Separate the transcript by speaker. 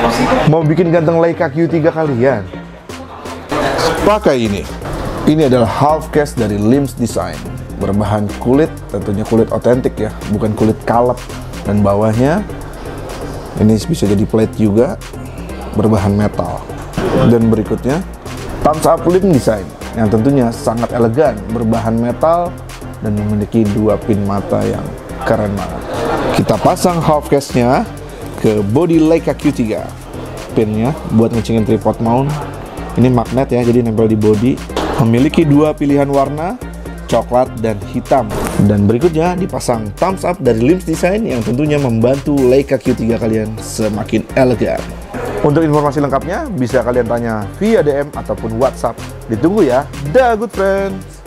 Speaker 1: Mau bikin ganteng Leica Q3 kalian? Pakai ini. Ini adalah half case dari Lims Design. Berbahan kulit, tentunya kulit otentik ya, bukan kulit kalep. Dan bawahnya ini bisa jadi plate juga, berbahan metal. Dan berikutnya Thumbs Up Lim Design yang tentunya sangat elegan, berbahan metal dan memiliki dua pin mata yang keren banget. Kita pasang half case-nya ke body Leica Q3. Pinnya buat ngecingin tripod mount. Ini magnet ya, jadi nempel di body. Memiliki dua pilihan warna, coklat dan hitam. Dan berikutnya dipasang thumbs up dari Lims Design yang tentunya membantu Leica Q3 kalian semakin elegan. Untuk informasi lengkapnya bisa kalian tanya via DM ataupun WhatsApp. Ditunggu ya, dah good friends.